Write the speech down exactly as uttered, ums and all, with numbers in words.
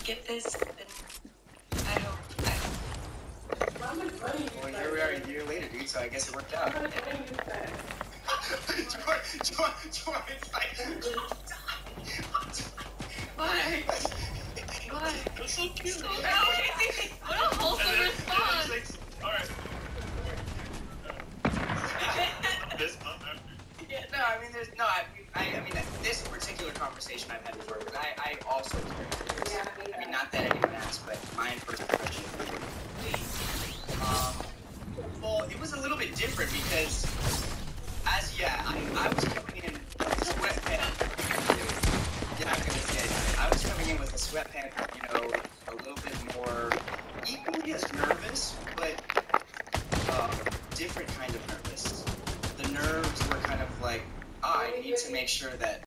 get this, then I hope. I hope. Well, here we are a year later, dude. So I guess it worked out. Jordan, Jordan, Jordan, it's like. Why? Why? That's so cute. So what a wholesome response. Alright. This month after. Yeah, no, I mean, there's no, I, I, I mean, this particular conversation I've had before, because I, I also experienced this. I mean, not that anyone asked, but my first impression. Um, well, it was a little bit different because, as yeah, I, I was coming in with sweatpants. Yeah, I'm gonna say, I was coming in with a sweatpants, you know, a little bit more, equally as nervous, but um, different kind of nervous. The nerves were kind of like, ah, I need to make sure that